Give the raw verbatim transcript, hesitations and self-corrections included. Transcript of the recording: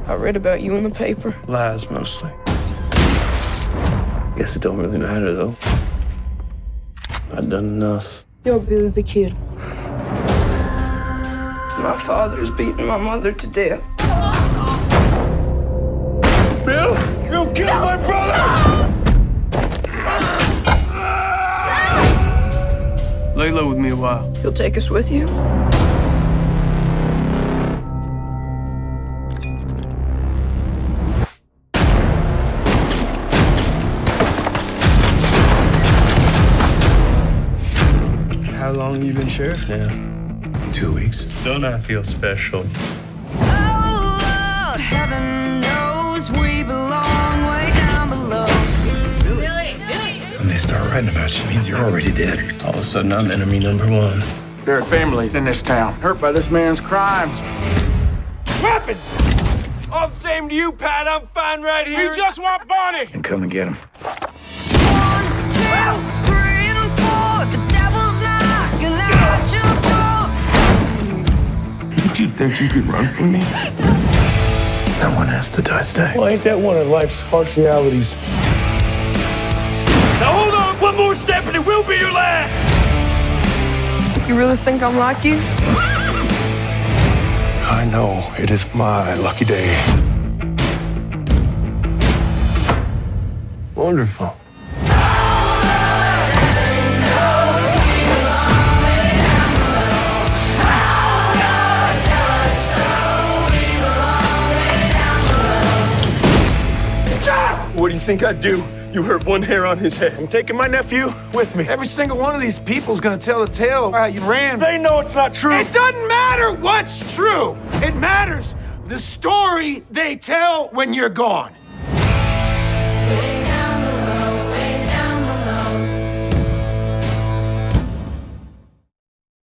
I read about you in the paper. Lies, mostly. Guess it don't really matter, though. I've done enough. You're Billy the Kid. My father's beating my mother to death. Bill, you killed my brother! Lay low with me a while. You'll take us with you? How long you been sheriff now? Two weeks. Don't I feel special? Oh, Lord, heaven knows we belong way down below. Billy, Billy. When they start writing about you, it means you're already dead. All of a sudden, I'm enemy number one. There are families in this town hurt by this man's crimes. Weapons! All the same to you, Pat. I'm fine right here. We just want Bonnie! And come and get him. One, two, three, and four. The devil's knocking at your door. Did you think you could run from me? No one has to die today. Well, ain't that one of life's harsh realities? Now hold on one more step and it will be your last. You really think I'm like you? I know it is my lucky day. Wonderful. What do you think I'd do? You hurt one hair on his head. I'm taking my nephew with me. Every single one of these people is gonna tell the tale of how you ran. They know it's not true. It doesn't matter what's true. It matters the story they tell when you're gone.